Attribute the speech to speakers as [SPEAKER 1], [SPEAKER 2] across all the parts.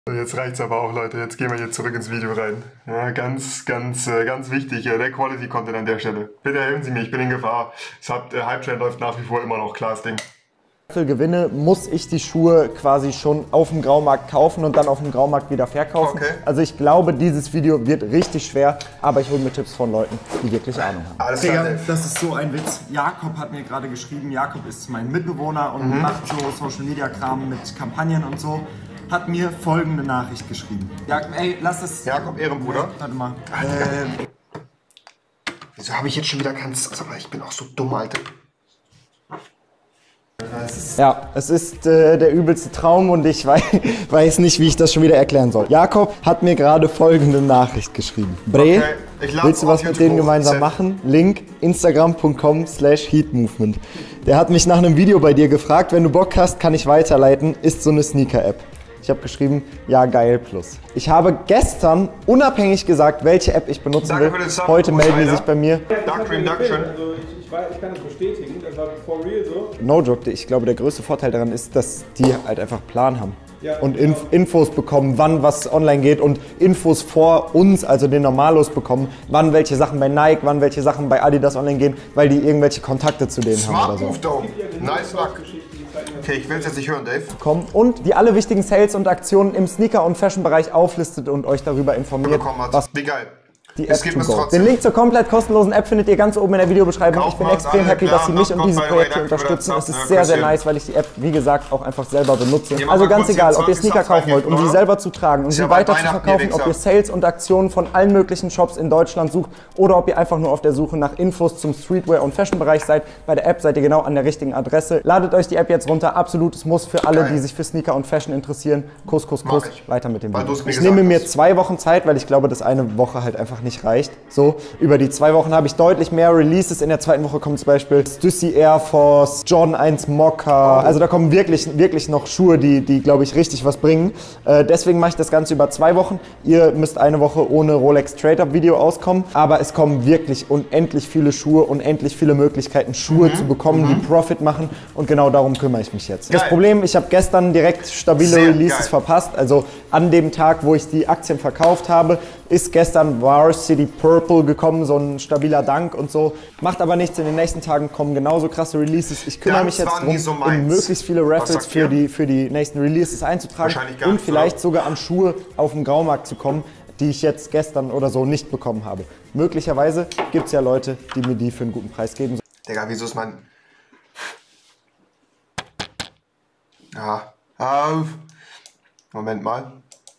[SPEAKER 1] So, jetzt reicht's aber auch, Leute. Jetzt gehen wir hier zurück ins Video rein. Ja, ganz wichtig, der Quality-Content an der Stelle. Bitte helfen Sie mir, ich bin in Gefahr. Hype-Train läuft nach wie vor immer noch, klares Ding.
[SPEAKER 2] Gewinne, muss ich die Schuhe quasi schon auf dem Graumarkt kaufen und dann auf dem Graumarkt wieder verkaufen.
[SPEAKER 1] Okay.
[SPEAKER 2] Also ich glaube, dieses Video wird richtig schwer, aber ich hole mir Tipps von Leuten, die wirklich Ahnung haben.
[SPEAKER 1] Alles klar, Dave.
[SPEAKER 3] Das ist so ein Witz. Jakob hat mir gerade geschrieben, Jakob ist mein Mitbewohner und macht so Social-Media-Kram mit Kampagnen und so. Hat mir folgende Nachricht geschrieben. Jakob, ey, lass es...
[SPEAKER 1] Jakob, Ehrenbruder.
[SPEAKER 3] Warte mal.
[SPEAKER 1] Wieso habe ich jetzt schon wieder ganz... Aber ich bin auch so dumm, Alter.
[SPEAKER 2] Ja, es ist der übelste Traum und ich weiß nicht, wie ich das schon wieder erklären soll. Jakob hat mir gerade folgende Nachricht geschrieben. Bre,
[SPEAKER 1] Okay, ich lad's
[SPEAKER 2] willst du
[SPEAKER 1] auf
[SPEAKER 2] was mit
[SPEAKER 1] YouTube
[SPEAKER 2] denen
[SPEAKER 1] hoch.
[SPEAKER 2] gemeinsam
[SPEAKER 1] Safe.
[SPEAKER 2] machen? Link instagram.com/heatmovement. Der hat mich nach einem Video bei dir gefragt. Wenn du Bock hast, kann ich weiterleiten. Ist so eine Sneaker-App. Ich habe geschrieben, ja geil plus. Ich habe gestern unabhängig gesagt, welche App ich benutzen
[SPEAKER 1] Danke
[SPEAKER 2] will.
[SPEAKER 1] für den Sub,
[SPEAKER 2] Heute melden die
[SPEAKER 1] Alter.
[SPEAKER 2] sich bei mir.
[SPEAKER 1] Darkstream, Dankeschön.
[SPEAKER 4] Also ich kann das bestätigen, das war for real so.
[SPEAKER 2] No joke, ich glaube, der größte Vorteil daran ist, dass die halt einfach Plan haben.
[SPEAKER 4] Ja,
[SPEAKER 2] Und
[SPEAKER 4] genau.
[SPEAKER 2] Infos bekommen, wann was online geht und Infos vor uns, also den Normalos bekommen, wann welche Sachen bei Nike, wann welche Sachen bei Adidas online gehen, weil die irgendwelche Kontakte zu denen haben
[SPEAKER 1] Smart
[SPEAKER 2] oder so.
[SPEAKER 1] Move, though. Nice luck. Okay, ich will es jetzt nicht hören, Dave.
[SPEAKER 2] Kommen und die alle wichtigen Sales und Aktionen im Sneaker- und Fashion-Bereich auflistet und euch darüber informiert,
[SPEAKER 1] Bekommen hat.
[SPEAKER 2] was
[SPEAKER 1] Wie geil.
[SPEAKER 2] die
[SPEAKER 1] Es
[SPEAKER 2] App
[SPEAKER 1] gibt
[SPEAKER 2] to
[SPEAKER 1] es
[SPEAKER 2] go.
[SPEAKER 1] trotzdem.
[SPEAKER 2] Den Link zur komplett kostenlosen App findet ihr ganz oben in der Videobeschreibung. Ich bin
[SPEAKER 1] Kauft
[SPEAKER 2] extrem
[SPEAKER 1] mal
[SPEAKER 2] happy,
[SPEAKER 1] alle,
[SPEAKER 2] dass sie
[SPEAKER 1] klar.
[SPEAKER 2] mich und dieses
[SPEAKER 1] By the way,
[SPEAKER 2] Projekt hier
[SPEAKER 1] danke für
[SPEAKER 2] unterstützen.
[SPEAKER 1] das
[SPEAKER 2] Es ist
[SPEAKER 1] Sub,
[SPEAKER 2] sehr, sehr
[SPEAKER 1] Küsschen.
[SPEAKER 2] nice, weil ich die App, wie gesagt, auch einfach selber benutze.
[SPEAKER 1] Hier, mach
[SPEAKER 2] Also
[SPEAKER 1] mal
[SPEAKER 2] ganz
[SPEAKER 1] kurz
[SPEAKER 2] egal,
[SPEAKER 1] hier
[SPEAKER 2] ob ihr
[SPEAKER 1] 20
[SPEAKER 2] Sneaker
[SPEAKER 1] Subs
[SPEAKER 2] kaufen wollt, um sie
[SPEAKER 1] oder?
[SPEAKER 2] selber zu tragen und
[SPEAKER 1] Ist
[SPEAKER 2] sie
[SPEAKER 1] ja bald
[SPEAKER 2] weiter zu
[SPEAKER 1] Weihnachten,
[SPEAKER 2] verkaufen,
[SPEAKER 1] ihr
[SPEAKER 2] ob ihr
[SPEAKER 1] Wichser.
[SPEAKER 2] Sales und Aktionen von allen möglichen Shops in Deutschland sucht oder ob ihr einfach nur auf der Suche nach Infos zum Streetwear- und Fashion-Bereich seid. Bei der App seid ihr genau an der richtigen Adresse. Ladet euch die App jetzt runter. Absolutes Muss für alle,
[SPEAKER 1] Geil.
[SPEAKER 2] die sich für Sneaker und Fashion interessieren. Kuss, Kuss,
[SPEAKER 1] Mach
[SPEAKER 2] Kuss.
[SPEAKER 1] ich.
[SPEAKER 2] Weiter mit dem
[SPEAKER 1] Weil
[SPEAKER 2] Video.
[SPEAKER 1] du's mir
[SPEAKER 2] Ich
[SPEAKER 1] gesagt
[SPEAKER 2] nehme mir
[SPEAKER 1] hast.
[SPEAKER 2] 2 Wochen Zeit, weil ich glaube, dass eine Woche halt einfach nicht reicht. So, über die 2 Wochen habe ich deutlich mehr Releases. In der zweiten Woche kommt zum Beispiel Stussy Air Force, Jordan 1 Mokka. Also da kommen wirklich noch Schuhe, die glaube ich, richtig was bringen. Deswegen mache ich das Ganze über 2 Wochen. Ihr müsst eine Woche ohne Rolex Straight-Up Video auskommen. Aber es kommen wirklich unendlich viele Schuhe, unendlich viele Möglichkeiten, Schuhe zu bekommen, die Profit machen. Und genau darum kümmere ich mich jetzt. Das
[SPEAKER 1] Geil.
[SPEAKER 2] Problem, ich habe gestern direkt stabile
[SPEAKER 1] Sehr
[SPEAKER 2] Releases
[SPEAKER 1] geil.
[SPEAKER 2] verpasst. Also an dem Tag, wo ich die Aktien verkauft habe, ist gestern Varsity Purple gekommen, so ein stabiler Dank und so. Macht aber nichts, in den nächsten Tagen kommen genauso krasse Releases. Ich kümmere mich
[SPEAKER 1] Danks
[SPEAKER 2] jetzt
[SPEAKER 1] waren nie
[SPEAKER 2] darum,
[SPEAKER 1] so meins.
[SPEAKER 2] in möglichst viele
[SPEAKER 1] Was
[SPEAKER 2] Raffles
[SPEAKER 1] sagt ihr?
[SPEAKER 2] für die nächsten Releases einzutragen
[SPEAKER 1] Wahrscheinlich gar
[SPEAKER 2] und
[SPEAKER 1] nichts,
[SPEAKER 2] vielleicht
[SPEAKER 1] oder?
[SPEAKER 2] sogar an Schuhe auf dem Graumarkt zu kommen, die ich jetzt gestern oder so nicht bekommen habe. Möglicherweise gibt es ja Leute, die mir die für einen guten Preis geben.
[SPEAKER 1] Digga, wieso ist mein... Ja. Moment mal.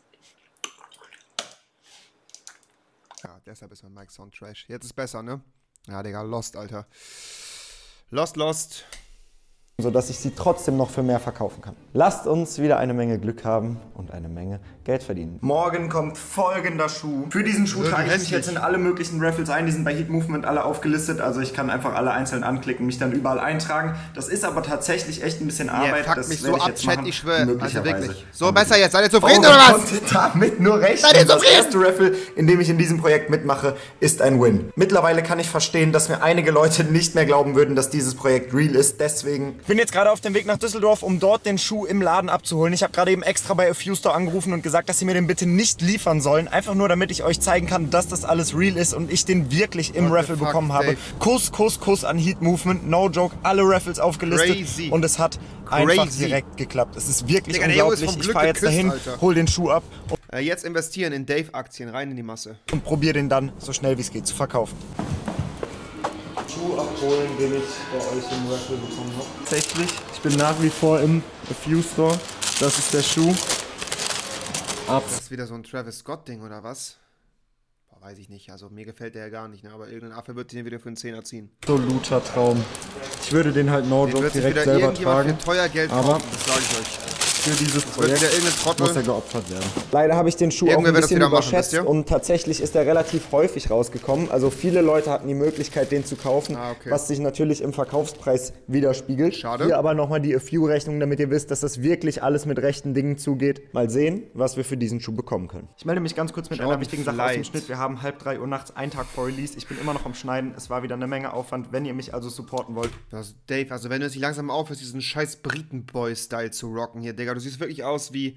[SPEAKER 1] Ja, deshalb ist mein Mic Sound Trash. Jetzt ist besser, ne? Ja, Digga, Lost, Alter. Lost.
[SPEAKER 2] Sodass ich sie trotzdem noch für mehr verkaufen kann. Lasst uns wieder eine Menge Glück haben und eine Menge Geld verdienen.
[SPEAKER 3] Morgen kommt folgender Schuh. Für diesen Schuh trage ich mich jetzt in alle möglichen Raffles ein. Die sind bei Heat Movement alle aufgelistet. Also ich kann einfach alle einzeln anklicken, mich dann überall eintragen. Das ist aber tatsächlich echt ein bisschen Arbeit.
[SPEAKER 5] fuck
[SPEAKER 3] das
[SPEAKER 5] mich
[SPEAKER 3] werde
[SPEAKER 5] so ab,
[SPEAKER 3] jetzt
[SPEAKER 5] Chat,
[SPEAKER 3] machen,
[SPEAKER 5] ich schwöre. Also
[SPEAKER 3] möglicherweise.
[SPEAKER 5] wirklich. So, besser jetzt. Seid ihr zufrieden
[SPEAKER 3] Oh,
[SPEAKER 5] oder was?
[SPEAKER 3] konntet ihr damit nur rechnen.
[SPEAKER 5] Seid ihr
[SPEAKER 3] Das
[SPEAKER 5] zufrieden?
[SPEAKER 3] erste Raffle, in dem ich in diesem Projekt mitmache, ist ein Win. Mittlerweile kann ich verstehen, dass mir einige Leute nicht mehr glauben würden, dass dieses Projekt real ist. Deswegen... Ich bin jetzt gerade auf dem Weg nach Düsseldorf, um dort den Schuh im Laden abzuholen. Ich habe gerade eben extra bei A Few Store angerufen und gesagt, dass sie mir den bitte nicht liefern sollen. Einfach nur, damit ich euch zeigen kann, dass das alles real ist und ich den wirklich im
[SPEAKER 5] What the
[SPEAKER 3] Raffle
[SPEAKER 5] fuck,
[SPEAKER 3] bekommen habe.
[SPEAKER 5] Dave?
[SPEAKER 3] Kuss an Heat Movement. No joke. Alle Raffles aufgelistet.
[SPEAKER 5] Crazy.
[SPEAKER 3] Und es hat einfach
[SPEAKER 5] Crazy.
[SPEAKER 3] direkt geklappt. Es ist wirklich
[SPEAKER 5] Digga, der Junge ist
[SPEAKER 3] unglaublich.
[SPEAKER 5] vom
[SPEAKER 3] Ich
[SPEAKER 5] Glück
[SPEAKER 3] fahre jetzt
[SPEAKER 5] geküsst,
[SPEAKER 3] dahin,
[SPEAKER 5] Alter.
[SPEAKER 3] hol den Schuh ab
[SPEAKER 5] Jetzt investieren in Dave-Aktien, rein in die Masse.
[SPEAKER 3] und probiere den dann so schnell wie es geht zu verkaufen.
[SPEAKER 2] Schuh abholen, den ich bei euch im Raffle bekommen habe. Tatsächlich, ich bin nach wie vor im A Few Store. Das ist der Schuh.
[SPEAKER 5] Das ist wieder so ein Travis Scott-Ding oder was? Boah, weiß ich nicht. Also mir gefällt der ja gar nicht, ne? Aber irgendein Affe wird den wieder für einen Zehner ziehen.
[SPEAKER 2] Absoluter Traum. Ich würde den halt no
[SPEAKER 5] Den
[SPEAKER 2] joke
[SPEAKER 5] wird sich
[SPEAKER 2] direkt
[SPEAKER 5] wieder
[SPEAKER 2] selber
[SPEAKER 5] irgendjemand
[SPEAKER 2] tragen.
[SPEAKER 5] für teuer Geld
[SPEAKER 2] Aber-
[SPEAKER 5] kaufen, das sage ich euch.
[SPEAKER 2] Für dieses
[SPEAKER 5] Wird
[SPEAKER 2] Projekt
[SPEAKER 5] wieder irgendein
[SPEAKER 2] muss er
[SPEAKER 5] Trottel.
[SPEAKER 2] geopfert werden. Leider habe ich den Schuh
[SPEAKER 5] Irgendwer
[SPEAKER 2] auch ein
[SPEAKER 5] wird das
[SPEAKER 2] bisschen
[SPEAKER 5] wieder machen,
[SPEAKER 2] überschätzt
[SPEAKER 5] wisst ihr?
[SPEAKER 2] und tatsächlich ist er relativ häufig rausgekommen. Also viele Leute hatten die Möglichkeit, den zu kaufen,
[SPEAKER 5] Ah, okay.
[SPEAKER 2] was sich natürlich im Verkaufspreis widerspiegelt.
[SPEAKER 5] Schade.
[SPEAKER 2] Hier aber nochmal die A Few-Rechnung, damit ihr wisst, dass das wirklich alles mit rechten Dingen zugeht. Mal sehen, was wir für diesen Schuh bekommen können. Ich melde mich ganz kurz mit einer wichtigen Sache aus dem
[SPEAKER 5] Flight.
[SPEAKER 2] Schnitt. Wir haben 2:30 Uhr nachts, einen Tag vor Release. Ich bin immer noch am Schneiden. Es war wieder eine Menge Aufwand. Wenn ihr mich also supporten wollt,
[SPEAKER 5] Also Dave, also wenn du jetzt nicht langsam aufhörst, diesen scheiß Briten-Boy-Style zu rocken hier, Digga. Du siehst wirklich aus wie...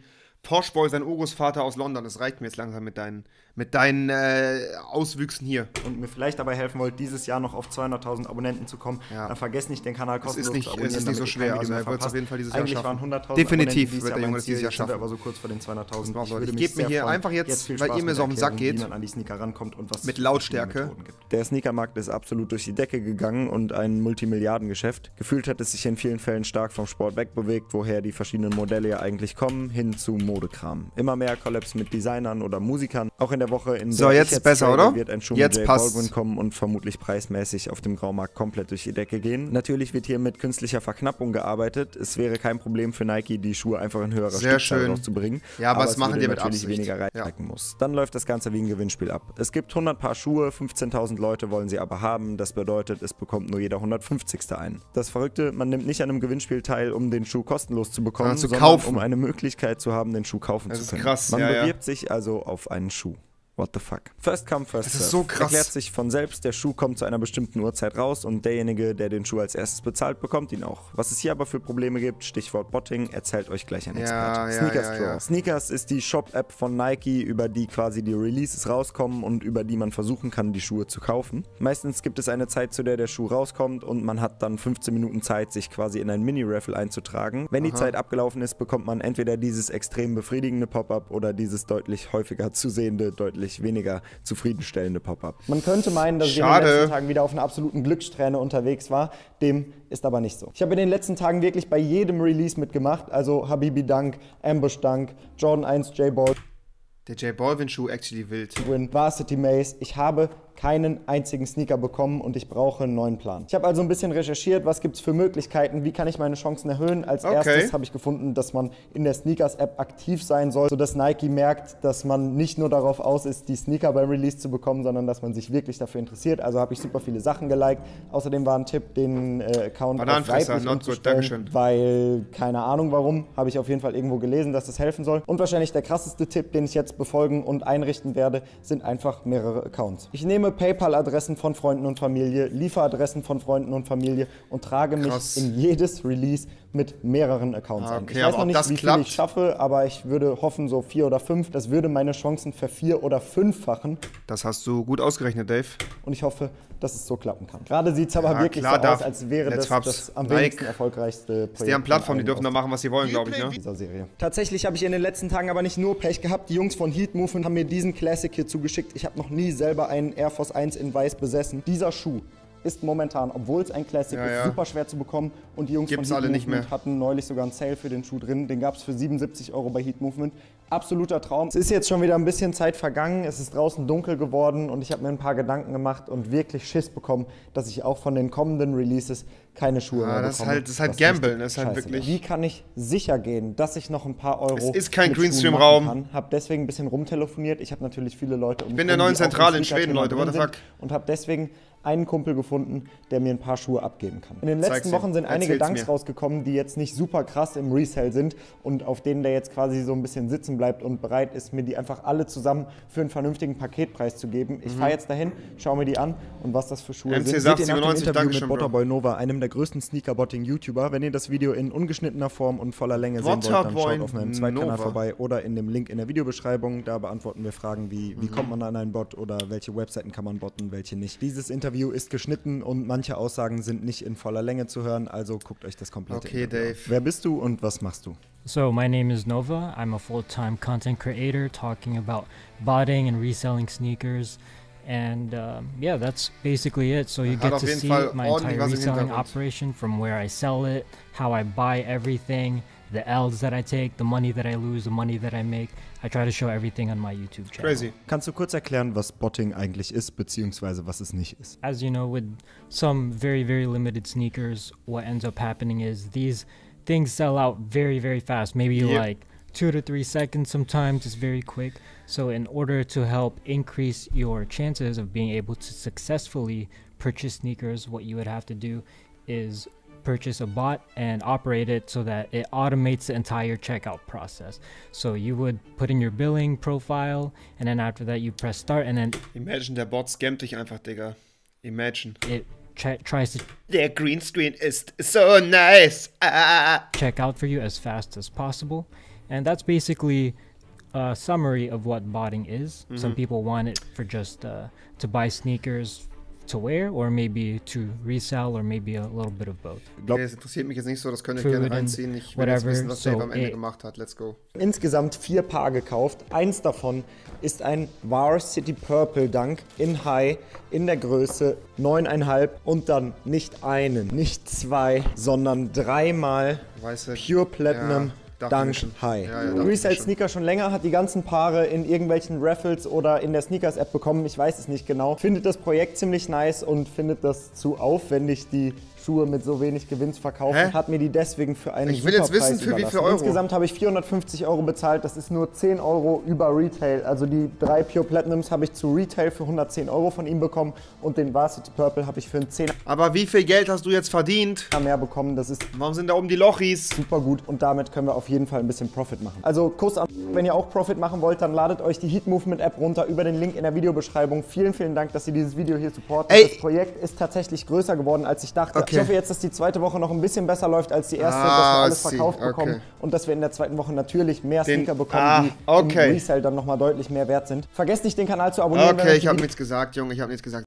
[SPEAKER 5] Posh Boy, sein Urgroßvater aus London. Das reicht mir jetzt langsam mit deinen Auswüchsen hier.
[SPEAKER 3] Und mir vielleicht dabei helfen wollt, dieses Jahr noch auf 200.000 Abonnenten zu kommen, dann vergesst nicht, den Kanal kostenlos zu abonnieren.
[SPEAKER 5] Es ist nicht so schwer, also er wird es auf jeden Fall dieses Jahr
[SPEAKER 3] Eigentlich
[SPEAKER 5] schaffen.
[SPEAKER 3] waren 100.000
[SPEAKER 5] Definitiv
[SPEAKER 3] wird
[SPEAKER 5] der Junge das dieses Jahr schaffen.
[SPEAKER 3] aber so kurz vor den 200.000.
[SPEAKER 5] Ich gebe mir hier einfach jetzt, weil ihr mir so auf den Sack geht,
[SPEAKER 3] wie man an die Sneaker rankommt und was
[SPEAKER 5] mit Lautstärke.
[SPEAKER 3] Der Sneakermarkt ist absolut durch die Decke gegangen und ein Multimilliardengeschäft. Gefühlt hat es sich in vielen Fällen stark vom Sport wegbewegt, woher die verschiedenen Modelle ja eigentlich kommen, hin zu Modekram. Immer mehr Collabs mit Designern oder Musikern. Auch in der Woche, in der
[SPEAKER 5] jetzt besser, oder?
[SPEAKER 3] wird ein Schuh
[SPEAKER 5] Jetzt
[SPEAKER 3] mit J
[SPEAKER 5] passt's.
[SPEAKER 3] Baldwin kommen und vermutlich preismäßig auf dem Graumarkt komplett durch die Decke gehen. Natürlich wird hier mit künstlicher Verknappung gearbeitet. Es wäre kein Problem für Nike, die Schuhe einfach in höherer
[SPEAKER 5] Sehr
[SPEAKER 3] Stückzahl
[SPEAKER 5] schön.
[SPEAKER 3] rauszubringen.
[SPEAKER 5] Ja, aber das machen die mit
[SPEAKER 3] natürlich
[SPEAKER 5] Absicht.
[SPEAKER 3] weniger
[SPEAKER 5] Ja.
[SPEAKER 3] reinstecken muss. Dann läuft das Ganze wie ein Gewinnspiel ab. Es gibt 100 Paar Schuhe, 15.000 Leute wollen sie aber haben. Das bedeutet, es bekommt nur jeder 150. ein. Das Verrückte, man nimmt nicht an einem Gewinnspiel teil, um den Schuh kostenlos zu bekommen,
[SPEAKER 5] Sondern zu
[SPEAKER 3] sondern
[SPEAKER 5] kaufen.
[SPEAKER 3] um eine Möglichkeit zu haben, den Schuh kaufen
[SPEAKER 5] Das
[SPEAKER 3] zu
[SPEAKER 5] ist
[SPEAKER 3] können.
[SPEAKER 5] krass,
[SPEAKER 3] Man
[SPEAKER 5] ja, ja.
[SPEAKER 3] bewirbt sich also auf einen Schuh. What the fuck? First come, first
[SPEAKER 5] Das ist
[SPEAKER 3] serve.
[SPEAKER 5] so krass.
[SPEAKER 3] Erklärt sich von selbst, der Schuh kommt zu einer bestimmten Uhrzeit raus und derjenige, der den Schuh als erstes bezahlt, bekommt ihn auch. Was es hier aber für Probleme gibt, Stichwort Botting, erzählt euch gleich ein Experte. Sneakers Draw. Sneakers ist die Shop-App von Nike, über die quasi die Releases rauskommen und über die man versuchen kann, die Schuhe zu kaufen. Meistens gibt es eine Zeit, zu der der Schuh rauskommt und man hat dann 15 Minuten Zeit, sich quasi in ein Mini-Raffle einzutragen. Wenn die Zeit abgelaufen ist, bekommt man entweder dieses extrem befriedigende Pop-Up oder dieses deutlich häufiger zu sehende, deutlich weniger zufriedenstellende Pop-Up. Man könnte meinen, dass ich in den letzten Tagen wieder auf einer absoluten Glückssträhne unterwegs war. Dem ist aber nicht so. Ich habe in den letzten Tagen wirklich bei jedem Release mitgemacht. Also Habibi Dunk, Ambush Dunk, Jordan 1 J Ball,
[SPEAKER 5] Der J Balvin Schuh actually wild.
[SPEAKER 3] Varsity Maze. Ich habe keinen einzigen Sneaker bekommen und ich brauche einen neuen Plan. Ich habe also ein bisschen recherchiert, was gibt es für Möglichkeiten, wie kann ich meine Chancen erhöhen. Als erstes habe ich gefunden, dass man in der Sneakers-App aktiv sein soll, sodass Nike merkt, dass man nicht nur darauf aus ist, die Sneaker beim Release zu bekommen, sondern dass man sich wirklich dafür interessiert. Also habe ich super viele Sachen geliked. Außerdem war ein Tipp, den Account auf weiblich umzustellen, weil, keine Ahnung warum, habe ich auf jeden Fall irgendwo gelesen, dass das helfen soll. Und wahrscheinlich der krasseste Tipp, den ich jetzt befolgen und einrichten werde, sind einfach mehrere Accounts. Ich nehme PayPal-Adressen von Freunden und Familie, Lieferadressen von Freunden und Familie und trage mich in jedes Release mit mehreren Accounts ein. Ich weiß noch nicht, wie viel ich schaffe, aber ich würde hoffen, so 4 oder 5. Das würde meine Chancen ver-4- oder 5-fachen.
[SPEAKER 5] Das hast du gut ausgerechnet, Dave.
[SPEAKER 3] Und ich hoffe, dass es so klappen kann. Gerade sieht es aber wirklich so aus, als wäre das am wenigsten erfolgreichste Projekt.
[SPEAKER 5] Ist deren Plattform, die dürfen da machen, was sie wollen, glaube ich, ne?
[SPEAKER 3] Dieser Serie. Tatsächlich habe ich in den letzten Tagen aber nicht nur Pech gehabt. Die Jungs von Heat Movement haben mir diesen Classic hier zugeschickt. Ich habe noch nie selber einen Air Force 1 in weiß besessen. Dieser Schuh ist momentan, obwohl es ein Classic ist, super schwer zu bekommen. Und die Jungs von Heat Movement hatten neulich sogar einen Sale für den Schuh drin. Den gab es für 77 € bei Heat Movement. Absoluter Traum. Es ist jetzt schon wieder ein bisschen Zeit vergangen. Es ist draußen dunkel geworden und ich habe mir ein paar Gedanken gemacht und wirklich Schiss bekommen, dass ich auch von den kommenden Releases keine Schuhe mehr bekomme.
[SPEAKER 5] Das ist halt Gamblen. Das ist halt wirklich.
[SPEAKER 3] Wie kann ich sicher gehen, dass ich noch ein paar Euro
[SPEAKER 5] Es ist kein
[SPEAKER 3] mit Schuhen
[SPEAKER 5] Greenstream-Raum.
[SPEAKER 3] machen kann? Habe deswegen ein bisschen rumtelefoniert. Ich habe natürlich viele Leute
[SPEAKER 5] Ich bin in der neuen Zentrale in Schweden, Leute. What the fuck?
[SPEAKER 3] Und habe deswegen einen Kumpel gefunden, der mir ein paar Schuhe abgeben kann. In den letzten Wochen sind einige Dunks rausgekommen, die jetzt nicht super krass im Resale sind und auf denen der jetzt quasi so ein bisschen sitzen bleibt und bereit ist, mir die einfach alle zusammen für einen vernünftigen Paketpreis zu geben. Ich fahre jetzt dahin, schaue mir die an und was das für Schuhe sind.
[SPEAKER 5] Seht
[SPEAKER 3] ihr nach dem Interview mit Butterboy Nova, einem der größten Sneakerbotting-YouTuber. Wenn ihr das Video in ungeschnittener Form und voller Länge sehen wollt, dann schaut auf meinem Zweitkanal vorbei oder in dem Link in der Videobeschreibung. Da beantworten wir Fragen wie kommt man an einen Bot oder welche Webseiten kann man botten, welche nicht. Dieses Interview ist geschnitten und manche Aussagen sind nicht in voller Länge zu hören, also guckt euch das komplette Interview an. Wer bist du und was machst du?
[SPEAKER 6] So my name is Nova. I'm a full-time content creator talking about botting and reselling sneakers. And yeah, that's basically it. So you get to see my entire reselling operation from where I sell it, how I buy everything, the L's that I take, the money that I lose, the money that I make. I try to show everything on my YouTube channel.
[SPEAKER 5] Crazy.
[SPEAKER 3] Kannst du kurz erklären, was Botting eigentlich ist, beziehungsweise was es nicht ist?
[SPEAKER 6] As you know, with some very, very limited sneakers, what ends up happening is these things sell out very, very fast. Maybe like 2 to 3 seconds sometimes. It's very quick. So in order to help increase your chances of being able to successfully purchase sneakers, what you would have to do is purchase a bot and operate it so that it automates the entire checkout process. So you would put in your billing profile and then after that you press start and then
[SPEAKER 5] Imagine, der Bot scammt dich einfach, Digga. Imagine.
[SPEAKER 6] it tries to
[SPEAKER 5] Der Greenscreen ist so nice.
[SPEAKER 6] check out for you as fast as possible. And that's basically a summary of what botting is. Some people want it for just to buy sneakers to wear, or maybe to resell, or maybe a little bit of both.
[SPEAKER 5] Okay, das interessiert mich jetzt nicht so, das könnt ihr
[SPEAKER 6] Food
[SPEAKER 5] gerne
[SPEAKER 6] and
[SPEAKER 5] reinziehen. Ich will jetzt
[SPEAKER 6] whatever,
[SPEAKER 5] wissen, was Dave
[SPEAKER 6] so,
[SPEAKER 5] am Ende gemacht hat. Let's go.
[SPEAKER 2] Insgesamt 4 Paar gekauft. Eins davon ist ein Varsity Purple Dunk in High in der Größe 9,5 und dann nicht einen, nicht 2, sondern 3-mal
[SPEAKER 5] Weiße
[SPEAKER 2] Pure Platinum
[SPEAKER 5] dachte mir
[SPEAKER 2] Dunk
[SPEAKER 5] schon.
[SPEAKER 2] High.
[SPEAKER 5] Ja, dachte ich
[SPEAKER 2] Resale
[SPEAKER 5] schon.
[SPEAKER 2] Sneaker schon länger, hat die ganzen Paare in irgendwelchen Raffles oder in der Sneakers App bekommen, ich weiß es nicht genau. Findet das Projekt ziemlich nice und findet das zu aufwendig, die Schuhe mit so wenig Gewinn zu verkaufen.
[SPEAKER 5] Hä?
[SPEAKER 2] Hat mir die deswegen für einen
[SPEAKER 5] Ich will jetzt
[SPEAKER 2] Superpreis
[SPEAKER 5] wissen, für wie viel
[SPEAKER 2] überlassen.
[SPEAKER 5] Euro.
[SPEAKER 2] Insgesamt habe ich 450 Euro bezahlt, das ist nur 10 Euro über Retail. Also die 3 Pure Platinums habe ich zu Retail für 110 Euro von ihm bekommen und den Varsity Purple habe ich für einen 10er
[SPEAKER 5] Aber wie viel Geld hast du jetzt verdient?
[SPEAKER 2] mehr bekommen. Das ist
[SPEAKER 5] Warum sind da oben die Lochis?
[SPEAKER 2] super gut und damit können wir auf jeden Fall ein bisschen Profit machen. Also Kuss an, wenn ihr auch Profit machen wollt, dann ladet euch die Heat Movement App runter über den Link in der Videobeschreibung. Vielen, vielen Dank, dass ihr dieses Video hier supportet.
[SPEAKER 5] Ey.
[SPEAKER 2] Das Projekt ist tatsächlich größer geworden, als ich dachte.
[SPEAKER 5] Okay.
[SPEAKER 2] Ich hoffe jetzt, dass die zweite Woche noch ein bisschen besser läuft als die erste, dass wir alles verkauft bekommen und dass wir in der zweiten Woche natürlich mehr Sneaker bekommen, die im Resale dann nochmal deutlich mehr wert sind. Vergesst nicht, den Kanal zu abonnieren. wenn
[SPEAKER 5] Okay,
[SPEAKER 2] euch
[SPEAKER 5] ich
[SPEAKER 2] die
[SPEAKER 5] habe nichts gesagt, Junge, ich habe nichts gesagt.